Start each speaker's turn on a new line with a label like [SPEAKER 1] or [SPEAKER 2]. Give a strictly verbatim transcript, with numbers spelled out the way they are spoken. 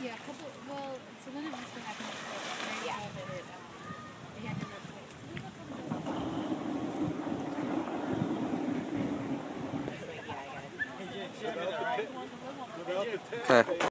[SPEAKER 1] Yeah, a couple. Well, so one of us that happened before.
[SPEAKER 2] Yeah.
[SPEAKER 1] That it, um, they had to replace.
[SPEAKER 2] It's like, yeah, I gotta.
[SPEAKER 3] Okay.